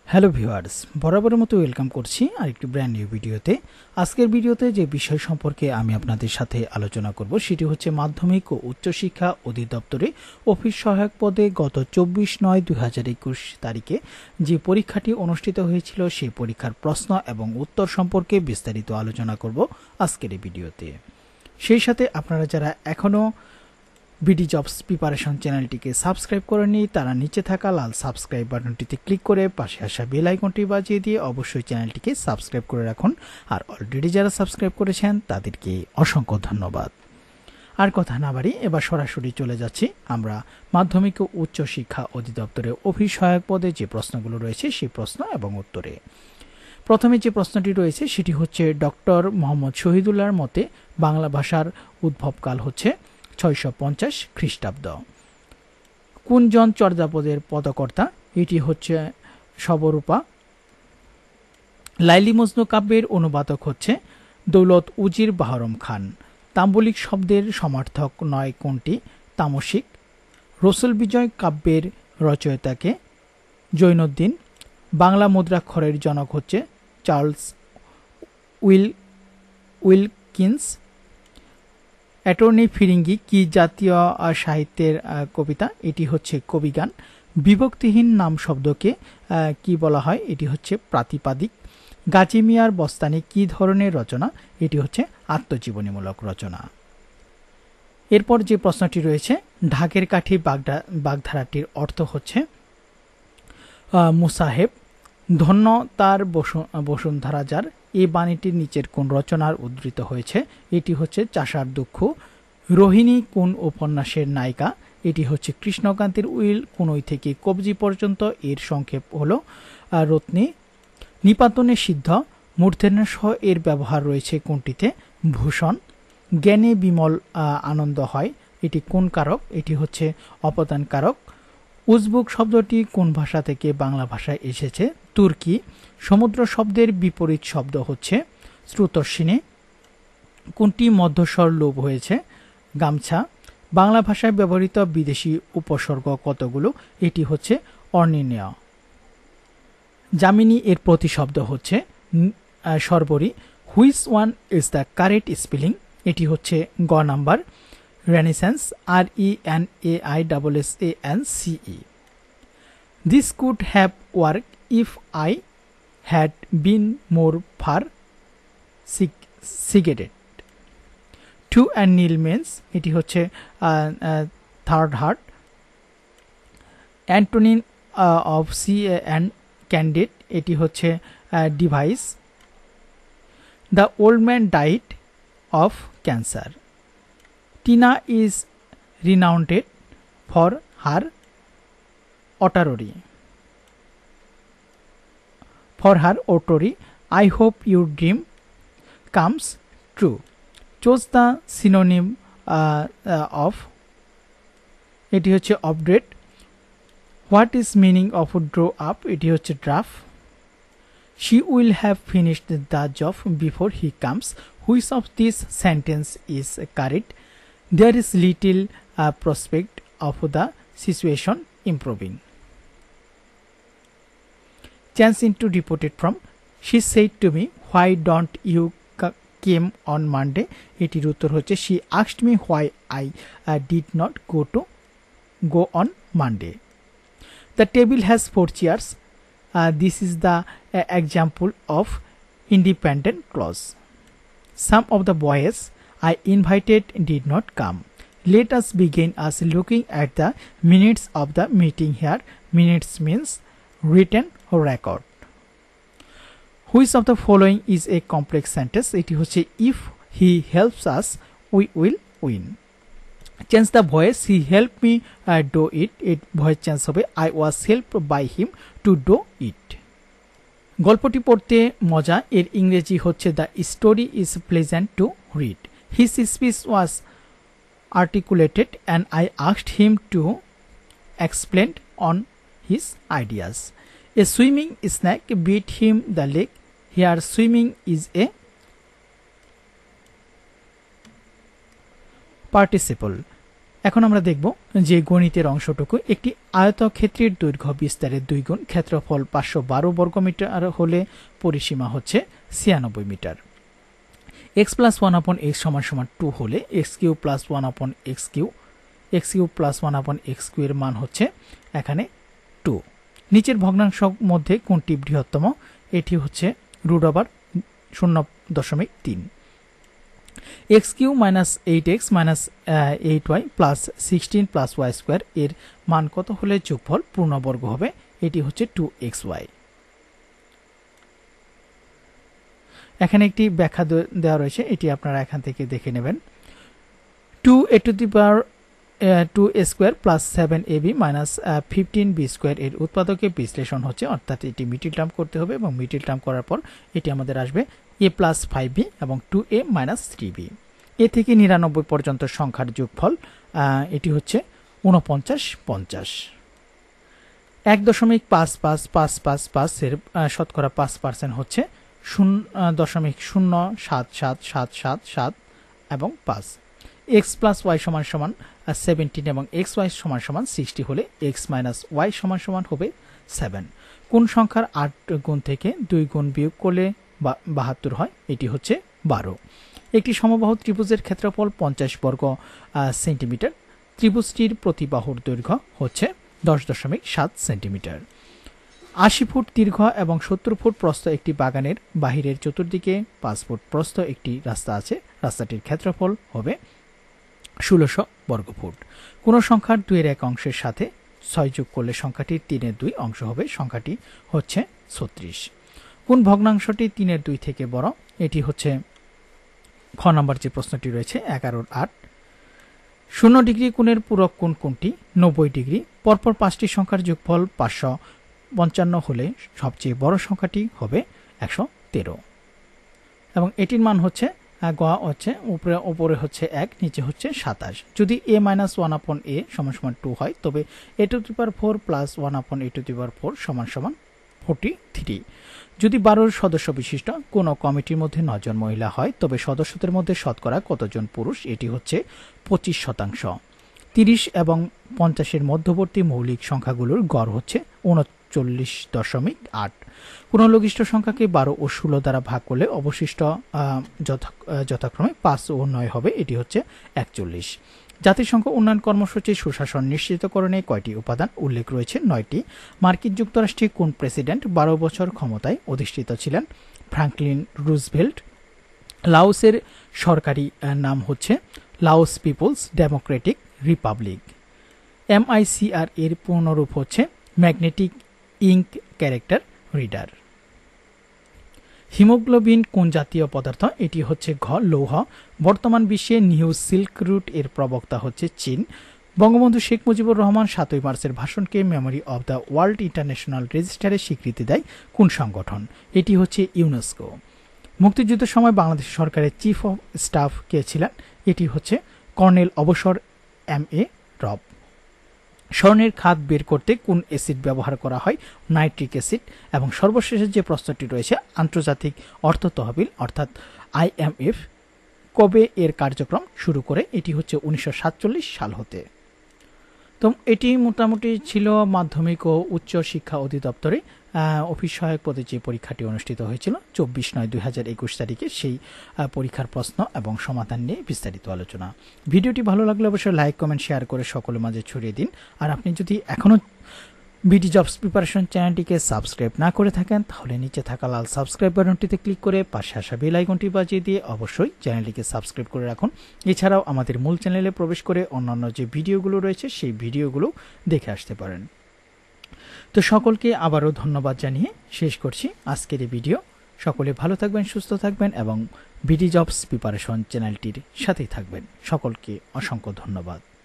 Hello viewers, বরাবরের মতো welcome করছি আরেকটি ব্র্যান্ড নিউ ভিডিওতে। আজকের ভিডিওতে যে বিষয় সম্পর্কে আমি আপনাদের সাথে আলোচনা করব সেটি হচ্ছে মাধ্যমিক ও উচ্চশিক্ষা অধিদপ্তরে অফিস সহায়ক পদে গত 24/9/2021 তারিখে যে পরীক্ষাটি অনুষ্ঠিত হয়েছিল সেই পরীক্ষার প্রশ্ন এবং উত্তর সম্পর্কে বিস্তারিত আলোচনা করব আজকের এই ভিডিওতে। সেই সাথে আপনারা যারা এখনও বিডি জবস প্রিপারেশন চ্যানেলটিকে সাবস্ক্রাইব করেননি তারা নিচে থাকা লাল সাবস্ক্রাইব বাটনটিতে ক্লিক করে পাশে আসা বেল আইকনটি বাজিয়ে দিয়ে অবশ্যই চ্যানেলটিকে সাবস্ক্রাইব করে রাখুন। আর অলরেডি যারা সাবস্ক্রাইব করেছেন তাদেরকে অসংখ্য ধন্যবাদ। আর কথা না বাড়ি এবার সরাসরি চলে যাচ্ছি আমরা মাধ্যমিক ও উচ্চ শিক্ষা অধিদপ্তরে অফিস সহায়ক পদে যে প্রশ্নগুলো রয়েছে সেই প্রশ্ন এবং উত্তরে। প্রথমে যে প্রশ্নটি রয়েছে সেটি হচ্ছে ডক্টর মোহাম্মদ শহীদুল্লাহর মতে বাংলা ভাষার উদ্ভবকাল হচ্ছে 650 খ্রিস্টাব্দ। কোনজন চর্যাপদের পদকর্তা? এটি হচ্ছে সবরূপা। লাইলি মজনু কাব্যের অনুবাদক হচ্ছে দৌলত উজির বাহরম খান। তাম্বলিক শব্দের সমার্থক নয় কোনটি? তামসিক। রসুল বিজয় কাব্যের রচয়িতাকে? জৈনুদ্দিন। বাংলা মুদ্রাক্ষরের জনক হচ্ছে চার্লস উইলকিন্স। অ্যাটর্নি ফিরিঙ্গি কি জাতীয় সাহিত্যের কবিতা? এটি হচ্ছে কবিগান। বিভক্তিহীন নাম শব্দকে কি বলা হয়? এটি হচ্ছে প্রাতিপাদিক। গাজী মিয়ার বস্তানি কি ধরনের রচনা? এটি হচ্ছে আত্মজীবনীমূলক রচনা। এরপর যে প্রশ্নটি রয়েছে ঢাকের কাঠি বাগধারাটির অর্থ হচ্ছে মুসাহেব। ধন্য তার বসুন্ধরা যার। এই বাণীটির নিচের কোন রচনার উদ্ধৃত হয়েছে? এটি হচ্ছে চাষার দুঃখ। রোহিণী কোন উপন্যাসের নায়িকা? এটি হচ্ছে কৃষ্ণকান্তের উইল কোনই থেকে কবজি পর্যন্ত, এর সংক্ষেপ হল রত্নী। নিপাতনে সিদ্ধ মূর্ধন্য সহ এর ব্যবহার রয়েছে কোনটিতে? ভূষণ। জ্ঞানে বিমল আনন্দ হয়, এটি কোন কারক? এটি হচ্ছে অপদান কারক। উজবুক শব্দটি কোন ভাষা থেকে বাংলা ভাষায় এসেছে? তুর্কি। সমুদ্র শব্দের বিপরীত শব্দ হচ্ছে শ্রুতস্বিনী। কোনটি মধ্যস্বর লোপ হয়েছে? গামছা। বাংলা ভাষায় ব্যবহৃত বিদেশি উপসর্গ কতগুলো? এটি হচ্ছে অনির্ণেয়। যামিনী এর প্রতিশব্দ হচ্ছে সর্বরী। Which one is the correct spelling? এটি হচ্ছে গ number. Renaissance, RENAISSANCE. This could have worked if I had been more far-sighted. To and nil means এটি হচ্ছে third heart. Antonym of and candid এটি হচ্ছে device. The old man died of cancer. Tina is renowned for her oratory. I hope your dream comes true. Choose the synonym of এটি হচ্ছে upgrade. What is meaning of draw up? এটি হচ্ছে draft. She will have finished the job before he comes. Which of these sentence is correct? There is little prospect of the situation improving. Chance into reported from. She said to me, why don't you came on Monday? এটির উত্তর হচ্ছে she asked me why I did not go on Monday. The table has 4 chairs. This is the example of independent clause. Some of the boys I invited did not come. Let us begin as looking at the minutes of the meeting here. Minutes means written record. Which of the following is a complex sentence? It is if he helps us, we will win. Change the voice. He helped me do it. It voice change hobe I was helped by him to do it. গল্পটি পড়তে মজা এর ইংরেজি হচ্ছে the story is pleasant to read. His speech was articulated and I asked him to explain on his ideas. A swimming snake beat him the leg. Here swimming is a participle. এখন আমরা দেখব যে গণিতের অংশটুকু একটি আয়তক্ষেত্রের দৈর্ঘ্য বিস্তারের 2 গুণ ক্ষেত্রফল 512 বর্গমিটার হলে পরিসীমা হচ্ছে 96 মিটার। x + 1/x = 2 হলে x³ + 1/x³ x³ + 1/x² এর মান হচ্ছে এখানে 2। নিচের ভগ্নাংশের মধ্যে কোনটি বৃহত্তম? এটি হচ্ছে √0.3। x³ - 8x - 8y + 16 + y² এর মান কত হলে যোগফল পূর্ণবর্গ হবে? এটি হচ্ছে 2xy। এখানে একটি ব্যাখ্যা দেওয়া রয়েছে, এটি আপনারা এখান থেকে দেখে নেবেন। 2a² + 7ab - 15b² এর উৎপাদকে বিশ্লেষণ হচ্ছে, অর্থাৎ এটি মিডল টার্ম করতে হবে এবং মিডল টার্ম করার পর এটি আমাদের আসবে a + 5b এবং 2a - 3b। এ থেকে 99 পর্যন্ত সংখ্যার যোগফল এটি হচ্ছে 49 50। 1.555555 এর শতকরা 5% হচ্ছে 0.07777 এবং 5। x + y = 17 এবং xy = 60 হলে x - y = হবে 7। কোন সংখ্যার 8 গুণ থেকে 2 গুণ বিয়োগ করলে 72 হয়? এটি হচ্ছে 12। একটি সমবাহু ত্রিভুজের ক্ষেত্রফল 50 বর্গ সেন্টিমিটার। ত্রিভুজটির প্রতি বাহুর দৈর্ঘ্য হচ্ছে 10.7 সেন্টিমিটার। 80 ফুট দীর্ঘ এবং 70 ফুট প্রস্থ একটি বাগানের বাহিরের চতুর্দিকে 5 ফুট প্রস্থ একটি রাস্তা আছে। রাস্তাটির ক্ষেত্রফল হবে 1600 বর্গফুট। কোন সংখ্যার 2/1 অংশের সাথে 6 যোগ করলে সংখ্যাটির 3/2 অংশ হবে? সংখ্যাটি হচ্ছে 36। কোন ভগ্নাংশটি 3/2 থেকে বড়? এটি হচ্ছে খ নম্বর যে প্রশ্নটি রয়েছে 11/8। 0 ডিগ্রি কোণের পূরক কোণ কোনটি? 90 ডিগ্রি। পরপর 5টি সংখ্যার যোগফল 555 হলে সবচেয়ে বড় সংখ্যাটি হবে 113 এবং এটির মান হচ্ছে হচ্ছে উপরে হচ্ছে 1, নিচে হচ্ছে 27। যদি a - 1/a = 2 হয় তবে a⁴ + 1/a⁴ = 43। যদি 12 সদস্য বিশিষ্ট কোনো কমিটির মধ্যে 9 জন মহিলা হয় তবে সদস্যদের মধ্যে শতকরা কতজন পুরুষ? এটি হচ্ছে 25%। 30 এবং 50 এর মধ্যবর্তী মৌলিক সংখ্যাগুলোর গড় হচ্ছে 39.8। কোন লঘিষ্ঠ সংখ্যাকে 12 ও 16 দ্বারা ভাগ করলে অবশিষ্ট যথাক্রমে 5 ও 9 হবে? এটি হচ্ছে 41। জাতিসংঘ উন্নয়ন কর্মসূচি সুশাসন নিশ্চিতকরণে কয়টি উপাদান উল্লেখ রয়েছে? 9টি। মার্কিন যুক্তরাষ্ট্রে কোন প্রেসিডেন্ট 12 বছর ক্ষমতায় অধিষ্ঠিত ছিলেন? Franklin Roosevelt. লাওসের সরকারি নাম হচ্ছে Laos people's democratic republic. MICR এর পূর্ণরূপ হচ্ছে magnetic ink character reader. Haemoglobin কোন জাতীয় পদার্থ? এটি হচ্ছে ঘ লৌহ। বর্তমান বিশ্বে নিউ সিল্ক রুট এর প্রবক্তা হচ্ছে চীন। বঙ্গবন্ধু শেখ মুজিবুর রহমান 7ই মার্চের ভাষণকে memory of the world international রেজিস্টারে স্বীকৃতি দেয় কোন সংগঠন? এটি হচ্ছে ইউনেস্কো। মুক্তিযুদ্ধের সময় বাংলাদেশ সরকারের চিফ অফ স্টাফ কে ছিলেন? এটি হচ্ছে কর্নেল অবসর MA রব। স্বর্ণের খাদ বের করতে কোন অ্যাসিড ব্যবহার করা হয়? Nitric acid. এবং সর্বশেষে যে প্রশ্নটি রয়েছে, আন্তর্জাতিক অর্থ তহবিল অর্থাৎ IMF কবে এর কার্যক্রম শুরু করে? এটি হচ্ছে 1947 সাল হতে। তো এটি মোটামুটি ছিল মাধ্যমিক ও উচ্চ শিক্ষা অধিদপ্তরে অফিস সহায়ক পদে যে পরীক্ষাটি অনুষ্ঠিত হয়েছিল 24/9/2021 তারিখে, সেই পরীক্ষার প্রশ্ন এবং সমাধান নিয়ে বিস্তারিত আলোচনা। ভিডিওটি ভালো লাগলে অবশ্যই লাইক কমেন্ট শেয়ার করে সকলের মাঝে ছড়িয়ে দিন। আর আপনি যদি এখনও বিডি জবস প্রিপারেশন চ্যানেলটিকে সাবস্ক্রাইব না করে থাকেন তাহলে নিচে থাকা লাল সাবস্ক্রাইব বাটনটিতে ক্লিক করে পাশে আসা বেল আইকনটি বাজিয়ে দিয়ে অবশ্যই চ্যানেলটিকে সাবস্ক্রাইব করে রাখুন। এছাড়াও আমাদের মূল চ্যানেলে প্রবেশ করে অন্যান্য যে ভিডিওগুলো রয়েছে সেই ভিডিওগুলো দেখে আসতে পারেন। তো সকলকে আবারও ধন্যবাদ জানিয়ে শেষ করছি আজকের এই ভিডিও। সকলে ভালো থাকবেন, সুস্থ থাকবেন এবং বিডি জবস প্রিপারেশন চ্যানেলটির সাথেই থাকবেন। সকলকে অসংখ্য ধন্যবাদ।